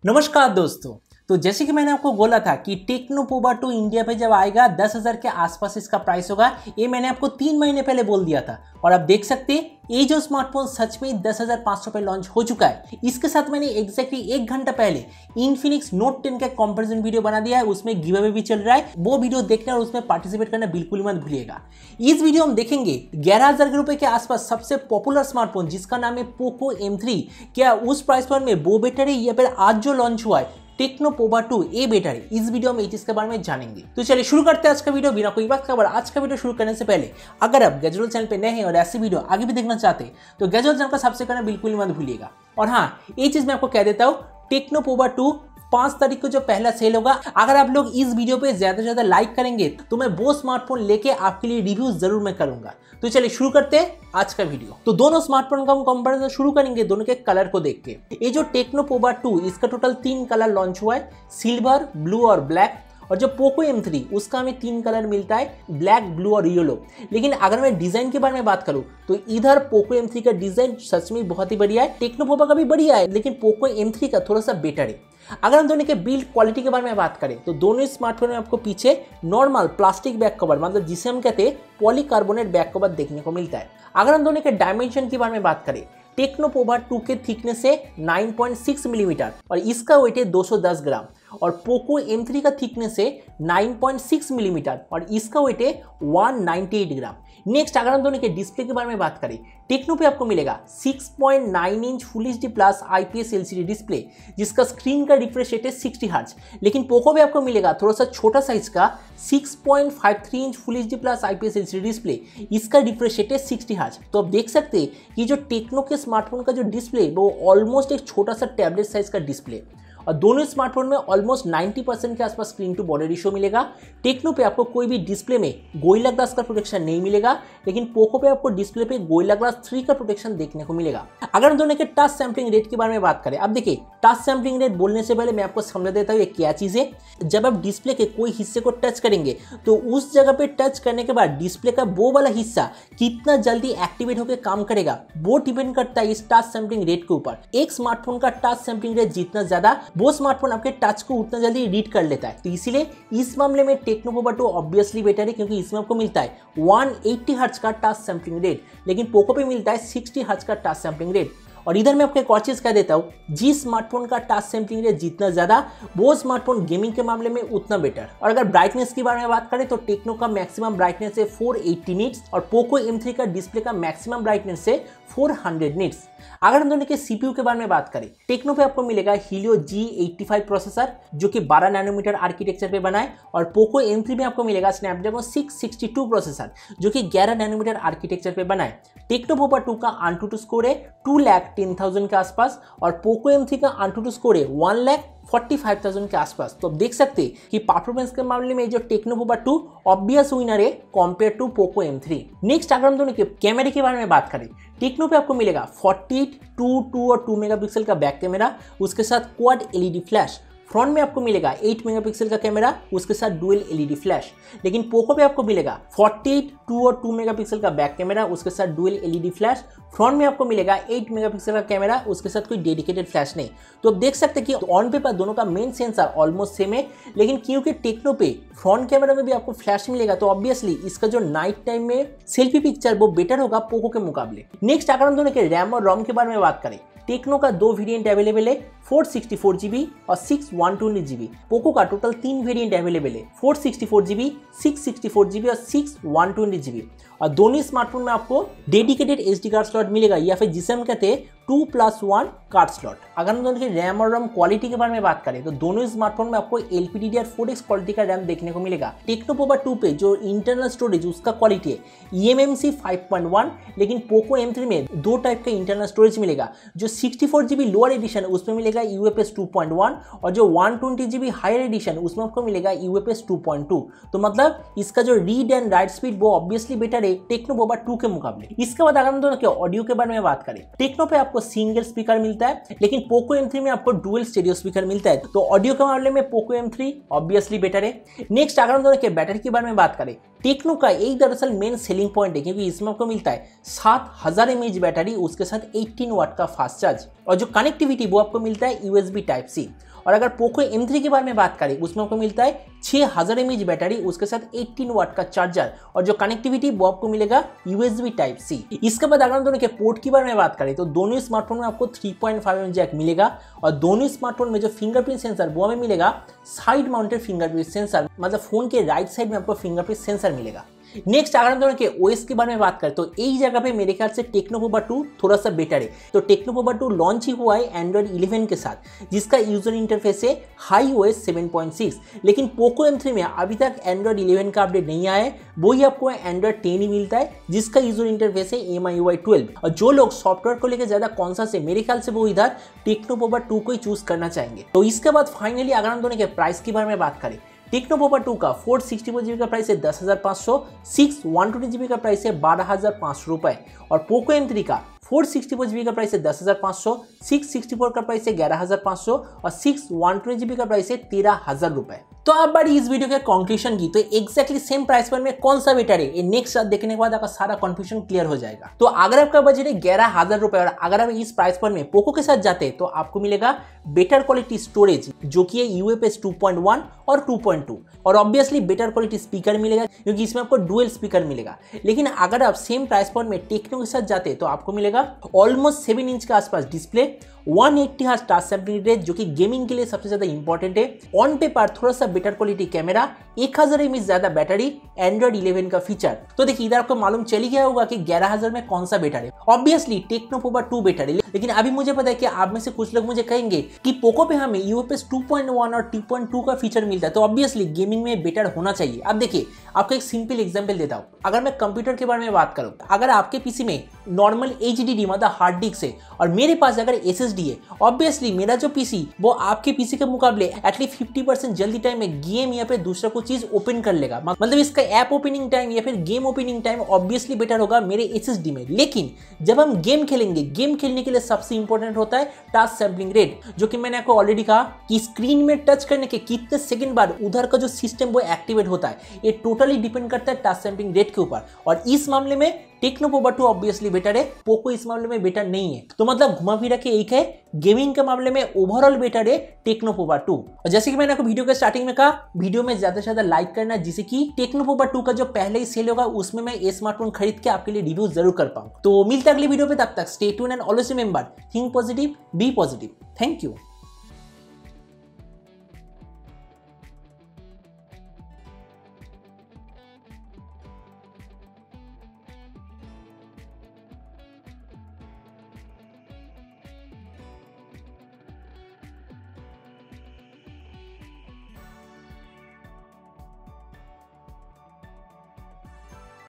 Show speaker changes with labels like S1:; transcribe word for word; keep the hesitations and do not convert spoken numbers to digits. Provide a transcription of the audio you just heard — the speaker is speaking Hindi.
S1: नमस्कार दोस्तों। तो जैसे कि मैंने आपको बोला था कि टेक्नो पोवा टू इंडिया पे जब आएगा दस हज़ार के आसपास इसका प्राइस होगा। ये मैंने आपको तीन महीने पहले बोल दिया था और आप देख सकते हैं ये जो स्मार्टफोन सच में दस हज़ार पाँच सौ पे लॉन्च हो चुका है। इसके साथ मैंने एग्जैक्टली एक घंटा पहले इन्फिनिक्स नोट टेन का कंपैरिजन वीडियो बना दिया है। उसमें गिव अवे भी चल रहा है, वो वीडियो देखना और उसमें पार्टिसिपेट करना बिल्कुल मत भूलिएगा। इस वीडियो में देखेंगे ग्यारह हज़ार के रुपए के आसपास सबसे पॉपुलर स्मार्टफोन जिसका नाम है पोको एम थ्री, क्या उस प्राइस पॉइंट में वो बेटर है या फिर आज जो लॉन्च हुआ है Tecno Pova two a better है। इस वीडियो में इसके बारे में जानेंगे। तो चलिए शुरू करते हैं आज का वीडियो बिना कोई बात खबर। आज का वीडियो शुरू करने से पहले अगर आप गैजेट चैनल पे नए हैं और ऐसी वीडियो आगे भी देखना चाहते हैं तो गैजेट चैनल का सब्सक्राइब करना बिल्कुल मत भूलिएगा। और हाँ, ये चीज मैं आपको कह देता हूँ, टेक्नो पोवा टू पांच तारीख को जो पहला सेल होगा, अगर आप लोग इस वीडियो पे ज्यादा से ज्यादा लाइक करेंगे तो मैं वो स्मार्टफोन लेके आपके लिए रिव्यू जरूर मैं करूंगा। तो चलिए शुरू करते हैं आज का वीडियो। तो दोनों स्मार्टफोन का हम कंपैरिजन शुरू करेंगे दोनों के कलर को देख के। ये जो टेक्नो पोवा टू, इसका टोटल तीन कलर लॉन्च हुआ है, सिल्वर, ब्लू और ब्लैक। और जो पोको एम थ्री उसका हमें तीन कलर मिलता है, ब्लैक, ब्लू और येलो। लेकिन अगर मैं डिजाइन के बारे में बात करूं तो इधर पोको एम थ्री का डिजाइन सच में बहुत ही बढ़िया है, टेक्नो पोवा का भी बढ़िया है, लेकिन पोको एम थ्री का थोड़ा सा बेटर है। अगर हम दोनों के बिल्ड क्वालिटी के बारे में बात करें तो दोनों स्मार्टफोन में आपको पीछे नॉर्मल प्लास्टिक बैक कवर, मतलब जिसे हम कहते हैं पॉलीकार्बोनेट बैक कवर देखने को मिलता है। अगर हम दोनों के डायमेंशन के बारे में बात करें, टेक्नो पोवा टू के थिकनेस है नौ पॉइंट छह मिलीमीटर और इसका वेट है दो सौ दस ग्राम। और पोको एम थ्री का थिकनेस है नौ पॉइंट छह मिलीमीटर और इसका वेट है एक सौ अट्ठानवे ग्राम। नेक्स्ट अगर हम दोनों के डिस्प्ले के बारे में बात करें, टेक्नो पे आपको मिलेगा छह पॉइंट नौ inch full H D plus IPS LCD display जिसका स्क्रीन का रिफ्रेश रेट है साठ हर्ट्ज। लेकिन पोको पे आपको मिलेगा थोड़ा सा छोटा साइज का छह पॉइंट पाँच तीन inch full H D plus IPS LCD display, इसका रिफ्रेश रेट है साठ हर्ट्ज। तो आप देख सकते हैं कि जो टेक्नो के स्मार्टफोन का जो डिस्प्ले वो ऑलमोस्ट एक छोटा सा टैबलेट साइज का डिस्प्ले, और दोनों स्मार्टफोन में ऑलमोस्ट नब्बे परसेंट के आसपास स्क्रीन टू बॉडी रेशियो मिलेगा। टेक्नो पे आपको कोई भी डिस्प्ले में गोरिल्ला ग्लास का प्रोटेक्शन नहीं मिलेगा, लेकिन पोको पे आपको डिस्प्ले पे गोरिल्ला ग्लास थ्री का प्रोटेक्शन देखने को मिलेगा। अगर हम दोनों के टच सैंपलिंग रेट के बारे में बात करें, अब देखिए टच सैंपलिंग रेट बोलने से पहले मैं आपको समझा देता हूँ ये क्या चीज़ है। जब आप डिस्प्ले के कोई हिस्से को टच करेंगे तो उस जगह पे टच करने के बाद डिस्प्ले का वो वाला हिस्सा कितना जल्दी एक्टिवेट होकर काम करेगा वो डिपेंड करता है इस टच सैंपलिंग रेट के ऊपर। एक स्मार्टफोन का टच सैंपलिंग रेट जितना ज्यादा, वो स्मार्टफोन आपके टच को उतना जल्दी रीड कर लेता है। तो इसीलिए इस मामले में Tecno Pova two obviously better है, क्योंकि इसमें आपको मिलता है एक सौ अस्सी हर्ट्ज का टच सैंपलिंग रेट, लेकिन पोको पे मिलता है साठ हर्ट्ज का टच सैंपलिंग रेट। और इधर मैं आपको एक और चीज कह देता हूँ, जिस स्मार्टफोन का टच सैंपलिंग रेट जितना ज्यादा, वो स्मार्टफोन गेमिंग के मामले में उतना बेटर। और अगर ब्राइटनेस की बारे में बात करें तो टेक्नो का मैक्सिमम ब्राइटनेस है चार सौ अस्सी निट्स और पोको एम थ्री का डिस्प्ले का मैक्सिमम ब्राइटनेस है चार सौ निट्स। अगर हम दोनों के सीपीयू के बारे में बात करें, टेक्नो पे आपको मिलेगा Helio G eighty five processor जो कि बारह नैनोमीटर आर्किटेक्चर पे बना है, और पोको एम थ्री में आपको मिलेगा Snapdragon six sixty two processor जो कि ग्यारह नैनोमीटर आर्किटेक्चर पे बना है। टेक्नो पोवा टू का AnTuTu स्कोर है टू लाख टेन थाउजेंड के आसपास और पोको एम थ्री का AnTuTu स्कोर है one lakh forty five thousand के आसपास। तो आप देख सकते हैं कि परफॉर्मेंस के मामले में जो Tecno Pova two obvious winner है compare to Poco M three. Next अगर हम दोनों के कैमरे के बारे में बात करें, टेक्नो पे आपको मिलेगा अड़तालीस, टू, टू और टू मेगापिक्सल का बैक कैमरा, उसके साथ क्वाड एलईडी फ्लैश। फ्रंट में आपको मिलेगा आठ मेगापिक्सल का कैमरा, उसके साथ डुअल एलईडी फ्लैश। लेकिन पोको पे आपको मिलेगा अड़तालीस, टू और टू मेगापिक्सल का बैक कैमरा, उसके साथ डुअल एलईडी फ्लैश। फ्रंट में आपको मिलेगा आठ मेगापिक्सल का कैमरा, उसके साथ कोई डेडिकेटेड फ्लैश नहीं। तो आप देख सकते हैं कि ऑन पेपर दोनों का मेन सेंसर ऑलमोस्ट सेम है, लेकिन क्योंकि टेक्नो पे फ्रंट कैमरा में भी आपको फ्लैश मिलेगा तो ऑब्वियसली इसका जो नाइट टाइम में सेल्फी पिक्चर वो बेटर होगा पोको के मुकाबले। नेक्स्ट अगर हम दोनों के रैम और रोम के बारे में बात करें, टेक्नो का दो वेरिएंट अवेलेबल है, फोर सिक्सटी फोर जीबी और six one twenty GB. Poco का टोटल तीन वेरिएंट अवेलेबल है, four sixty four GB, six sixty four GB और सिक्स वन ट्वेंटी जीबी। और दोनों स्मार्टफोन में आपको डेडिकेटेड एसडी कार्ड स्लॉट मिलेगा या फिर जिसे हम कहते हैं two plus one card slot. अगर हम दोनों की रैम और रोम क्वालिटी के बारे में बात करें तो दोनों स्मार्टफोन में आपको एलपीडीडीआर फोर एक्स क्वालिटी का रैम देखने को मिलेगा। टेक्नो पोवा टू पे जो इंटरनल स्टोरेज उसका क्वालिटी है ईएमएमसी फाइव पॉइंट वन, लेकिन पोको एम थ्री में दो टाइप का इंटरनल स्टोरेज मिलेगा। जो sixty four GB lower edition उसमें मिलेगा यूएफएस टू पॉइंट वन और जो one twenty GB higher edition उसमें आपको मिलेगा यूएफएस टू पॉइंट टू। तो मतलब इसका जो रीड एंड राइट स्पीड वो ऑब्वियसली बेटर है टेक्नो पोवा टू के मुकाबले। इसके बाद अगर हम दोनों के ऑडियो के बारे में बात करें, टेक्नो पे आपको सिंगल स्पीकर मिलता है, लेकिन पोको एम थ्री में आपको डुअल स्टीरियो स्पीकर मिलता है। तो ऑडियो के मामले में Poco M three obviously better है। नेक्स्ट अगर हम दोनों के बैटरी के बारे में बात करें, टेक्नो का एक दरअसल मेन सेलिंग पॉइंट है क्योंकि इसमें आपको मिलता है सात हजार एमएच बैटरी, उसके साथ अठारह वाट का फास्ट चार्ज, और जो कनेक्टिविटी वो आपको मिलता है यूएसबी टाइप सी। और अगर पोको एम थ्री के बारे में बात करें उसमें आपको मिलता है छह हज़ार एम ए एच बैटरी, उसके साथ अठारह वाट का चार्जर और जो कनेक्टिविटी वो आपको मिलेगा यूएसबी टाइप सी। इसके बाद अगर हम दोनों के पोर्ट के बारे में बात करें तो दोनों स्मार्टफोन में आपको three point five M jack मिलेगा और दोनों स्मार्टफोन में जो फिंगरप्रिंट सेंसर वो हमें मिलेगा साइड माउंटेड फिंगरप्रिंट सेंसर, मतलब फोन के राइट साइड में आपको फिंगरप्रिंट सेंसर मिलेगा। नेक्स्ट अगर हम दोनों के ओएस के बारे में बात करें तो एक जगह पे मेरे ख्याल से टेक्नो पोबा टू थोड़ा सा बेटर है। तो टेक्नो पोबा टू लॉन्च ही हुआ है एंड्रॉइड इलेवन के साथ, जिसका यूजर इंटरफेस है Hi OS seven point six, लेकिन पोको एम थ्री में अभी तक एंड्रॉइड इलेवन का अपडेट नहीं आया है, वही आपको एंड्रॉइड टेन ही मिलता है जिसका यूजर इंटरफेस है M I U I twelve. और जो लोग सॉफ्टवेयर को लेकर ज्यादा कॉन्शियस है मेरे ख्याल से वो इधर टेक्नो पोबा टू को ही चूज करना चाहेंगे। तो इसके बाद फाइनली अगर हम दोनों के प्राइस के बारे में बात करें, टेक्नो पोबा टू का फोर सिक्सटी फोर जीबी का प्राइस है दस हजार पाँच सौ, सिक्स वन ट्वेंटी जीबी का प्राइस है बारह हजार पाँच सौ रुपए और पोको एम थ्री का फोर सिक्सटी फोर जीबी का प्राइस है दस हजार पाँच सौ, सिक्स सिक्सटी फोर का प्राइस है ग्यारह हजार पाँच सौ और सिक्स वन ट्वेंटी जीबी का प्राइस है तेरह हजार रुपए। तो अब बारी इस वीडियो के कंक्लूजन की, तो एक्जैक्टली सेम प्राइस पर में कौन सा बेटर है ये नेक्स्ट साथ देखने के बाद आपका सारा कंफ्यूजन क्लियर हो जाएगा। तो अगर आपका बजट है ग्यारह हजार रुपए और अगर आप इस प्राइस पर में पोको के साथ जाते हैं तो आपको मिलेगा बेटर क्वालिटी स्टोरेज जो कि है यूएफएस टू पॉइंट वन और टू पॉइंट टू और ऑब्वियसली बेटर क्वालिटी स्पीकर मिलेगा क्योंकि इसमें आपको डुअल स्पीकर मिलेगा। लेकिन अगर आप सेम प्राइस पर में टेक्नो के साथ जाते हैं तो आपको मिलेगा ऑलमोस्ट सेवन इंच के आसपास display, one eighty hertz touch sampling rate जो कि गेमिंग के लिए सबसे ज्यादा इंपॉर्टेंट है, ऑन पेपर थोड़ा सा बेटर क्वालिटी कैमरा, एक हजार एमएच ज्यादा बैटरी, एंड्रॉइड इलेवन का फीचर। तो देखिए इधर आपको मालूम चली गया होगा कि ग्यारह हजार में कौन सा बेटर है। Obviously Tecno Pova two better है, लेकिन अभी मुझे पता है कि आप में से कुछ लोग मुझे कहेंगे कि पोको पे हमें यूएफएस टू पॉइंट वन और टू पॉइंट टू का फीचर मिलता है तो ऑब्वियसली गेमिंग में बेटर होना चाहिए। अब देखिए आपको एक सिंपल एग्जांपल देता हूं, अगर मैं कंप्यूटर के बारे में बात करूं, अगर आपके पीसी में नॉर्मल एचडीडी मतलब हार्ड डिस्क है और मेरे पास अगर एसएसडी है, ऑब्वियसली मेरा जो पीसी वो आपके पीसी के मुकाबले एटलीस्ट फिफ्टी परसेंट जल्दी टाइम में गेम या फिर दूसरा कोई चीज ओपन कर लेगा, मतलब इसका ऐप ओपनिंग टाइम या फिर game opening time obviously better होगा मेरे एसएसडी में। लेकिन जब हम गेम खेलेंगे, गेम खेलने के लिए सबसे इंपॉर्टेंट होता है टच सैंपलिंग रेट, जो कि मैंने आपको ऑलरेडी कहा कि स्क्रीन में टच करने के कितने सेकंड बाद उधर का जो सिस्टम वो एक्टिवेट होता है, ये टोटली डिपेंड करता है टच सैंपलिंग रेट के ऊपर। और इस मामले में Tecno Pova two obviously better है, पोको इस मामले में बेटर नहीं है। तो मतलब घुमा फिरा के एक है, गेमिंग के मामले में ओवरऑल बेटर है टेक्नो पोबा टू। और जैसे कि मैंने आपको वीडियो के स्टार्टिंग में कहा, वीडियो में ज्यादा से ज्यादा लाइक करना जिससे कि टेक्नो पोबा टू का जो पहले ही सेल होगा उसमें मैं ये स्मार्टफोन खरीद के आपके लिए रिव्यू जरूर कर पाऊं। तो मिलते हैं अगली वीडियो पे, तब तक stay tuned and always remember think positive, be positive. Thank you.